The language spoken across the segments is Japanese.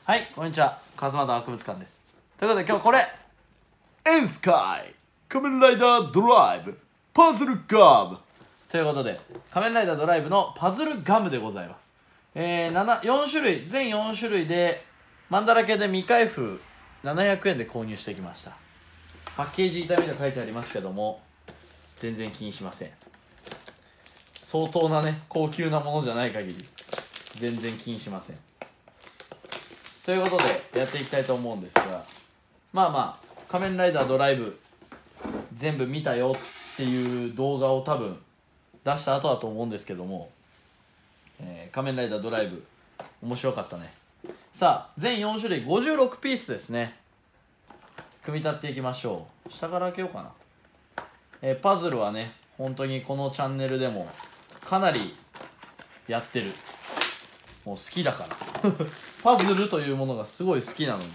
はい、こんにちは。勝俣博物館です。ということで今日これエンスカイ仮面ライダードライブパズルガムということで仮面ライダードライブのパズルガムでございます。4種類、全4種類でマンダラ系で未開封700円で購入してきました。パッケージ痛みと書いてありますけども全然気にしません。相当なね高級なものじゃない限り全然気にしません。ということでやっていきたいと思うんですが、仮面ライダードライブ全部見たよっていう動画を多分出した後だと思うんですけども、仮面ライダードライブ面白かったね。さあ全4種類56ピースですね。組み立っていきましょう。下から開けようかな。パズルはね本当にこのチャンネルでもかなりやってる。もう好きだからパズルというものがすごい好きなので、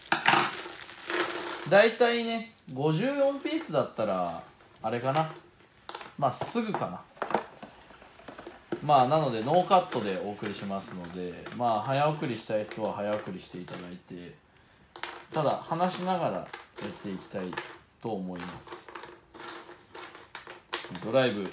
だいたいね54ピースだったらあれかな、すぐかな。なのでノーカットでお送りしますので、早送りしたい人は早送りしていただいて、ただ話しながらやっていきたいと思います。ドライブ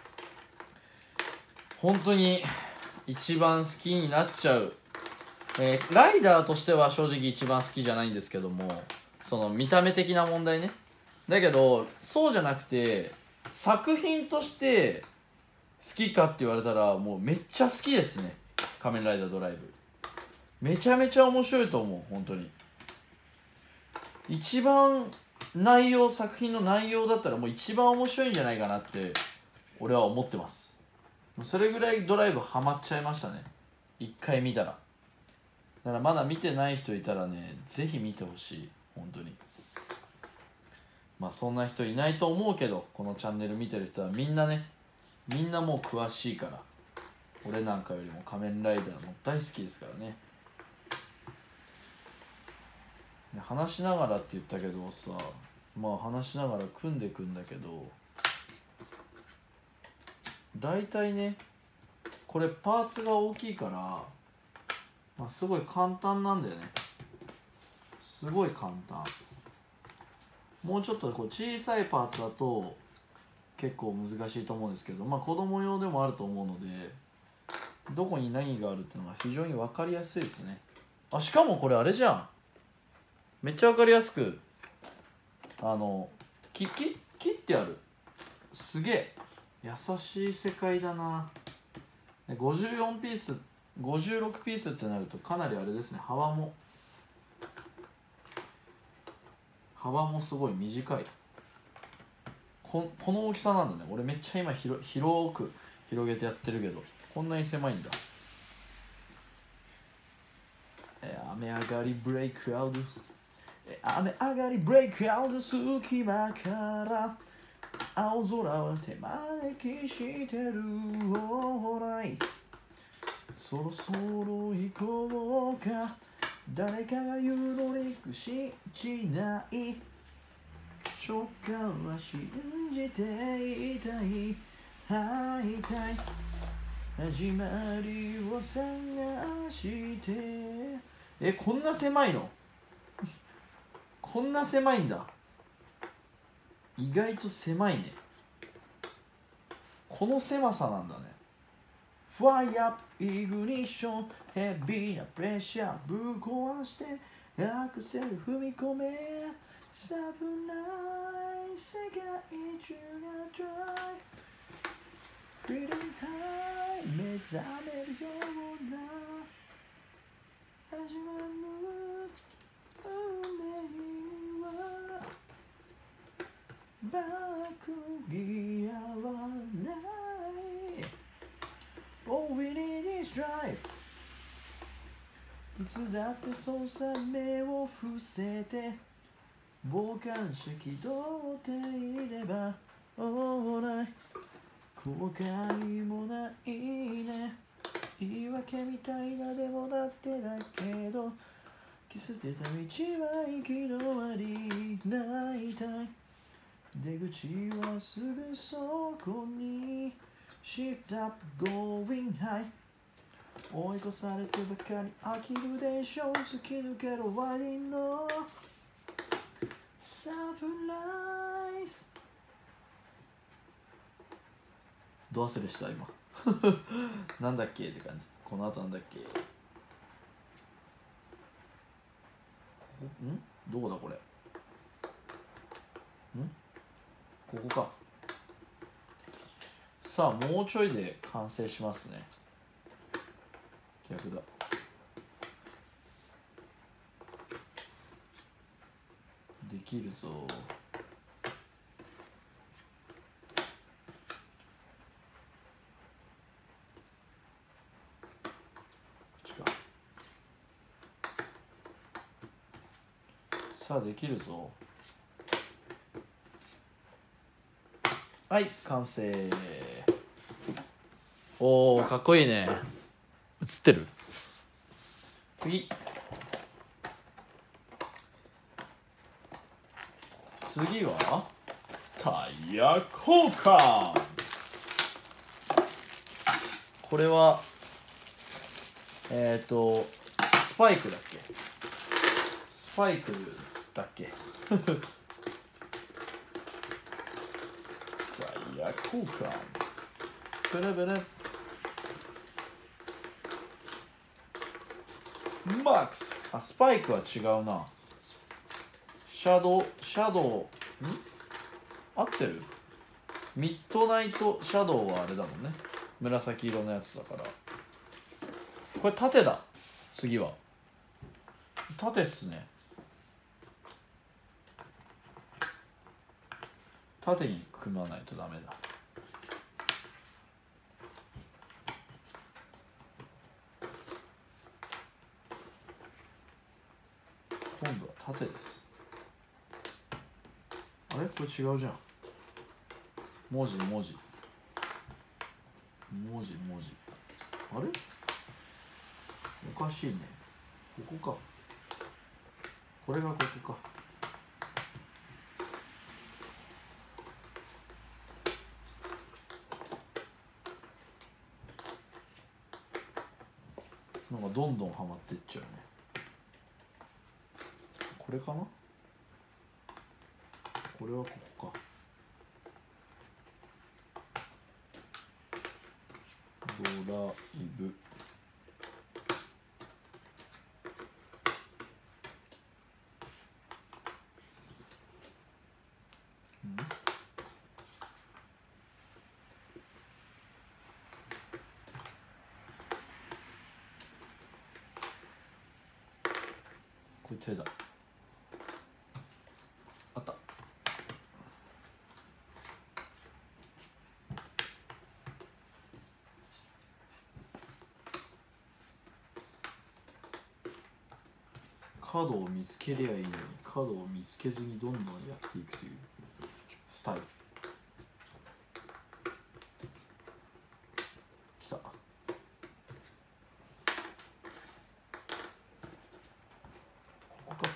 本当に一番好きになっちゃう、ライダーとしては正直一番好きじゃないんですけども、その見た目的な問題ね。だけどそうじゃなくて作品として好きかって言われたらもうめっちゃ好きですね。仮面ライダードライブめちゃめちゃ面白いと思う。本当に一番作品の内容だったらもう一番面白いんじゃないかなって俺は思ってます。それぐらいドライブハマっちゃいましたね、一回見たら。だからまだ見てない人いたらねぜひ見てほしい。本当にそんな人いないと思うけど、このチャンネル見てる人はみんなもう詳しいから。俺なんかよりも仮面ライダーも大好きですからね。話しながらって言ったけどさ、話しながら組んでくんだけど、大体ねこれパーツが大きいから、すごい簡単なんだよね。すごい簡単。もうちょっとこう小さいパーツだと結構難しいと思うんですけど、子供用でもあると思うので、どこに何があるっていうのが非常に分かりやすいですね。しかもこれあれじゃん、めっちゃ分かりやすく切ってある。すげえ優しい世界だな。54ピース56ピースってなるとかなりあれですね。幅もすごい短い。この大きさなんだね。俺めっちゃ今広く広げてやってるけどこんなに狭いんだ。雨上がりブレイクアウト、雨上がりブレイクアウト隙間から青空は手招きしてる。オーライそろそろ行こうか。誰かが言うのに信じない。初夏は信じていたい。会いたい始まりを探して。こんな狭いのこんな狭いんだ。意外と狭いね。この狭さなんだね。ファイアップイグニッションヘビーなプレッシャーぶっ壊してアクセル踏み込め。危ない世界中がドライフィーリングハイ目覚めるような始まる運命はバックギアはない。 All we need is drive。 いつだってそうさ目を伏せて傍観者気取っていればオーライ後悔もないね。言い訳みたいなでもだってだけど気捨てた道は行き止まり。泣いたい出口はすぐそこに Shift up going high 追い越されてばかり飽きるでしょう。突き抜けるワインのサプライズ。ど忘れした今なんだっけって感じ。この後なんだっけ。どこだこれ。ここか。さあもうちょいで完成しますね。逆だ。できるぞ。さあできるぞ。はい、完成。おー、かっこいいね。映ってる？次はタイヤ交換。これはスパイクだっけ。スパイクだっけタイヤ交換。ブルブルマックス。あ、スパイクは違うな。シャドウ合ってる？ミッドナイトシャドウはあれだもんね。紫色のやつだから。これ縦だ。次は縦っすね。縦に組まないとダメだ。今度は縦です。あれこれ違うじゃん。文字あれおかしいね。ここか。これがここか。なんかどんどんはまっていっちゃうね。これかな。これはここか。ドライブ。これ手だ。あった。角を見つけりゃいいのに、角を見つけずにどんどんやっていくというスタイル。きた。ここか。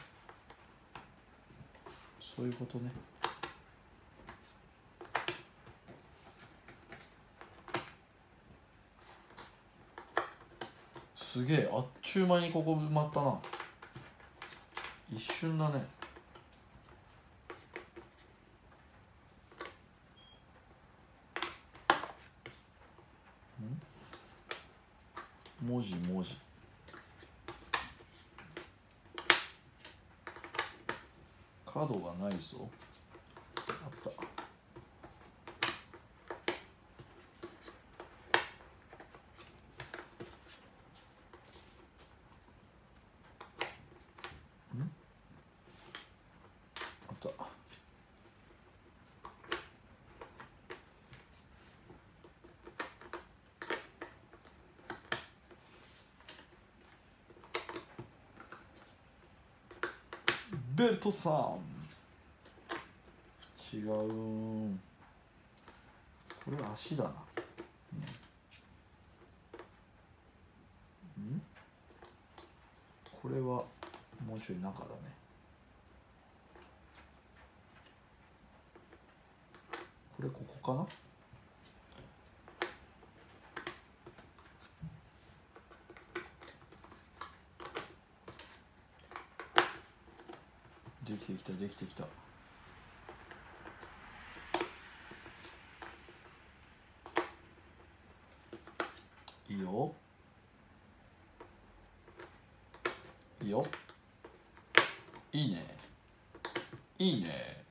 そういうことね。すげえ、あっちゅう間にここ埋まったな。一瞬だね。文字角がないぞ。あった。あった。ベルトさん。違う。これ足だな。これはもうちょい中だね。これここかな。 できてきたできてきた。いいよいいよ。いいねいいね。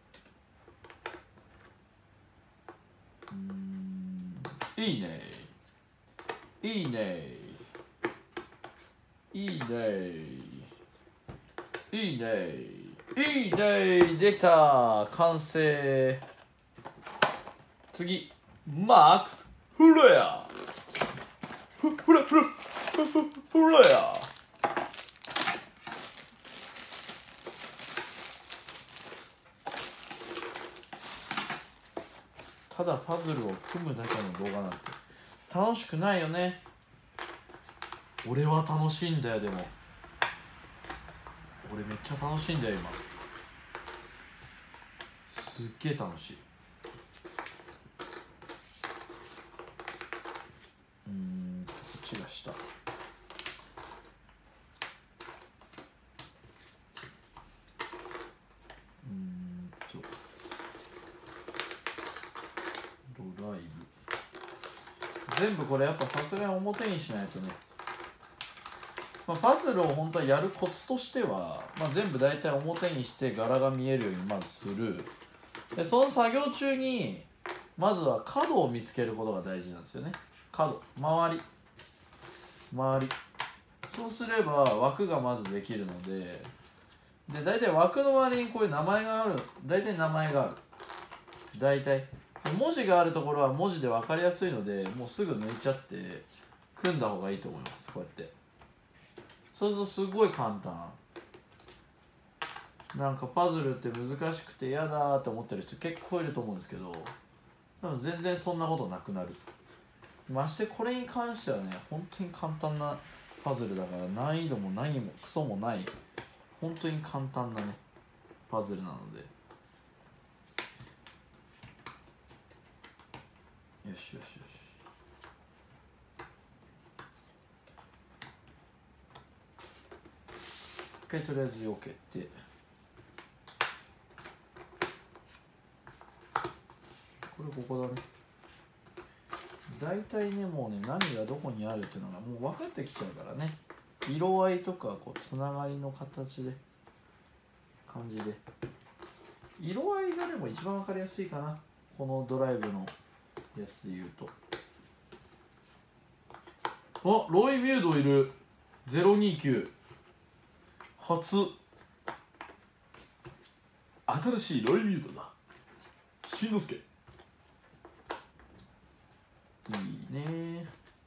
いいねいいねいいねいいねいいね。できた。完成。次マックスフレアフレア。ただパズルを組むだけの動画なんて楽しくないよね。俺は楽しいんだよ。でも俺めっちゃ楽しいんだよ今。すっげえ楽しい。こっちが下。ドライブ全部これやっぱさすがに表にしないとね。パズルを本当はやるコツとしては、全部大体表にして柄が見えるようにまずする。でその作業中にまずは角を見つけることが大事なんですよね。角、周りそうすれば枠がまずできるので、大体枠の周りにこういう名前がある。大体名前がある。大体文字があるところは文字で分かりやすいので、もうすぐ抜いちゃって組んだ方がいいと思います。こうやってそうするとすごい簡単。なんかパズルって難しくて嫌だって思ってる人結構いると思うんですけど、多分全然そんなことなくなる。ましてこれに関してはね、本当に簡単なパズルだから、難易度も何もクソもない本当に簡単なねパズルなので、よしよしよし。一回とりあえず避けて、これここだね。大体ねもうね、何がどこにあるっていうのがもう分かってきちゃうからね。色合いとかこうつながりの形で感じで、色合いがでも一番分かりやすいかな、このドライブのやつで言うと。あ、ロイ・ミュードいる。029初新しいロイ・ミュードだ。しんのすけいいね。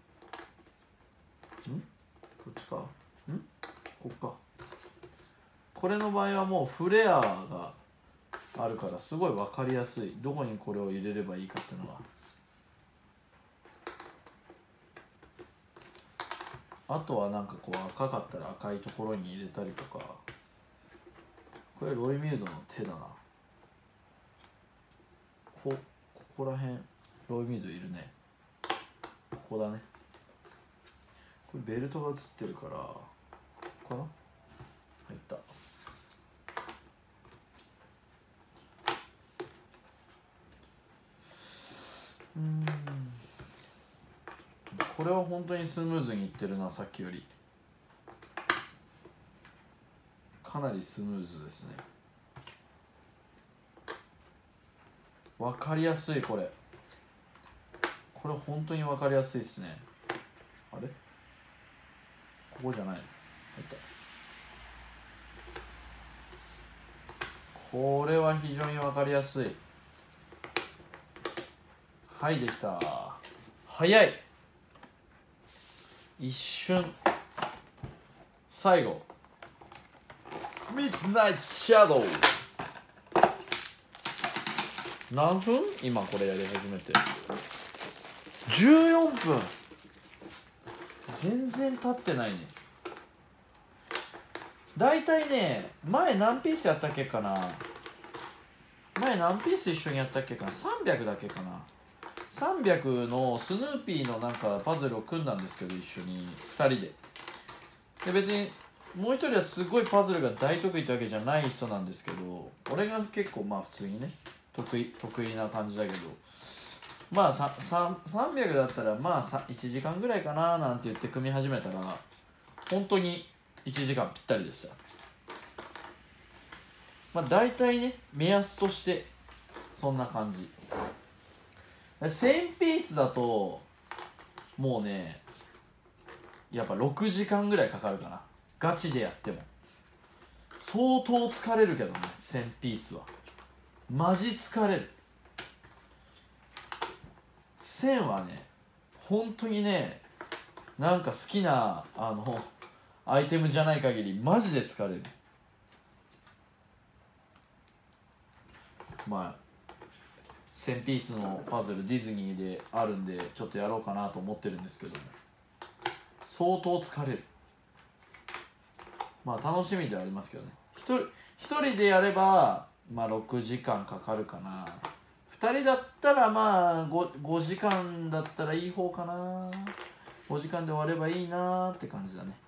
こっちか。こっか。これの場合はもうフレアがあるからすごい分かりやすい。どこにこれを入れればいいかっていうのが。あとはなんかこう赤かったら赤いところに入れたりとか。これロイ・ミュードの手だな。ここら辺ロイ・ミュードいるね。ここだね。これベルトが映ってるから、ここかな。入った。これは本当にスムーズにいってるな、さっきより。かなりスムーズですね。分かりやすい。これ本当に分かりやすいですね。あれここじゃないの。入った。これは非常に分かりやすい。はい、できた。早い。一瞬。最後ミッドナイトシャドウ。何分？今これやり始めて14分。全然経ってないね。だいたいね、前何ピースやったっけかな。前何ピース一緒にやったっけかな。300だっけかな。300のスヌーピーのなんかパズルを組んだんですけど、一緒に2人で。で別にもう一人はすごいパズルが大得意ってわけじゃない人なんですけど、俺が結構まあ普通にね得意な感じだけど、まあ300だったらまあ1時間ぐらいかななんて言って組み始めたら本当に1時間ぴったりでした。まあ大体ね目安としてそんな感じ。1000ピースだともうねやっぱ6時間ぐらいかかるかな、ガチでやっても。相当疲れるけどね、1000ピースはマジ疲れる。1000はね本当にね、なんか好きなアイテムじゃない限りマジで疲れる。まあ1000ピースのパズルディズニーであるんでちょっとやろうかなと思ってるんですけども、相当疲れる。まあ楽しみではありますけどね。一人でやればまあ6時間かかるかな。2人だったらまあ 5時間だったらいい方かな。5時間で終わればいいなーって感じだね。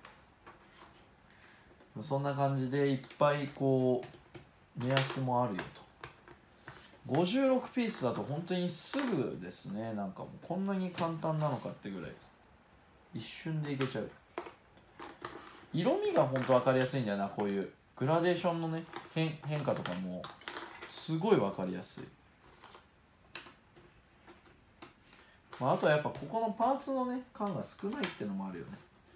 そんな感じでいっぱいこう目安もあるよと。56ピースだと本当にすぐですね。なんかもうこんなに簡単なのかってぐらい一瞬でいけちゃう。色味が本当分かりやすいんだよな。こういうグラデーションのね変化とかもすごい分かりやすい。まあ、あとはやっぱここのパーツのね感が少ないっていうのもあるよね。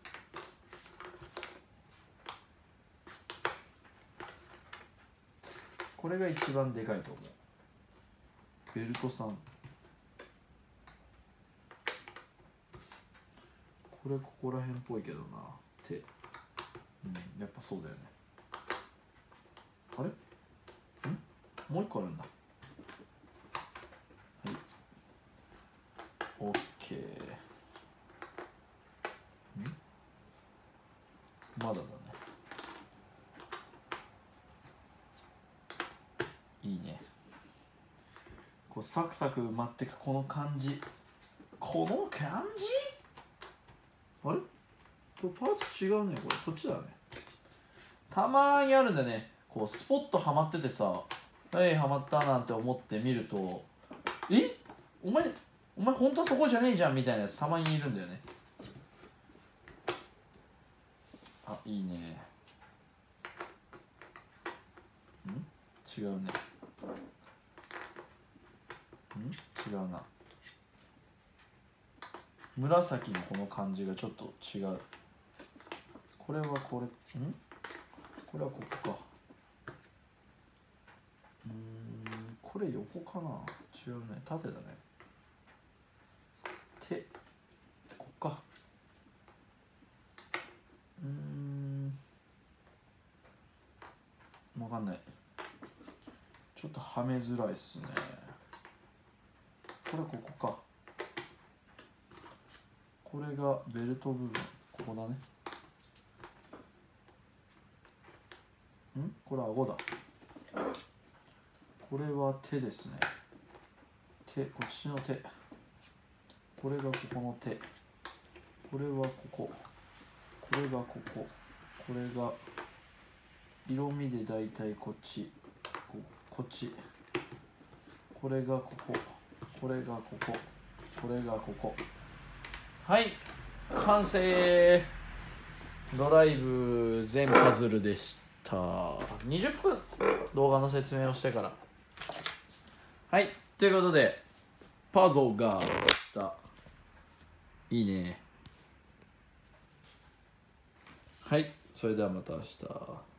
これが一番でかいと思う。ベルトさん、これここら辺っぽいけどな、手、やっぱそうだよね。あれもう一個あるんだ。はい、オッケー。まだだね。いいね。こうサクサク埋まってくこの感じ、この感じ。あれこれパーツ違うね。これこっちだね。たまにあるんだね、こうスポッとはまっててさ、はいはまったなんて思って見ると、お前本当はそこじゃねえじゃんみたいなやつたまにいるんだよね。あ、いいね。違うね。違うな。紫のこの感じがちょっと違う。これはこれ、これはここか。これ横かな。違うね、縦だね。手、こっか。わかんない。ちょっとはめづらいっすね。これここか。これがベルト部分、ここだね。これ顎だ。これは手ですね。手、こっちの手。これがここの手。これはここ。これがここ。これが色味でだいたいこっち。こっち。これがここ。これがここ。これがここ。はい、完成。ドライブ全パズルでした。20分動画の説明をしてから。はい、ということでパズルがした。いいね。はい、それではまた明日。